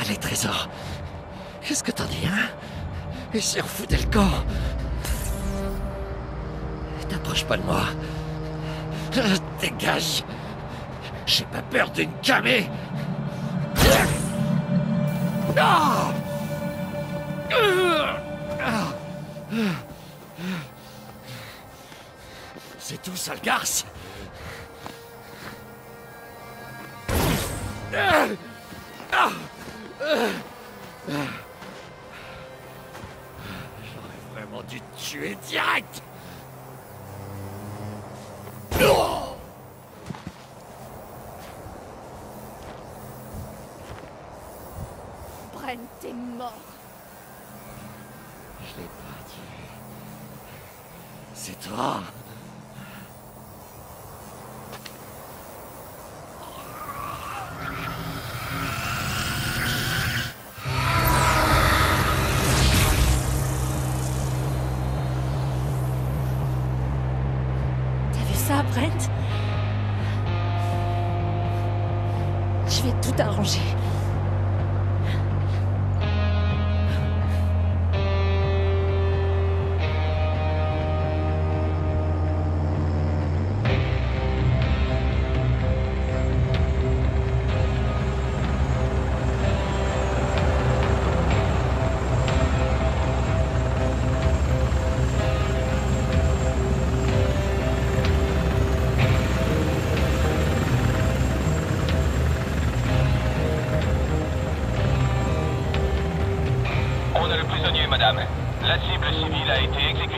Les trésors. Qu'est-ce que t'en dis, hein? Et si on foutait le camp? T'approches pas de moi. Dégage. J'ai pas peur d'une camée. C'est tout, sale garce. J'aurais vraiment dû te tuer direct. Brent, t'es mort. Je l'ai pas tué. C'est toi. T'as vu ça, Brent? Je vais tout arranger. On a le prisonnier, madame. La cible civile a été exécutée.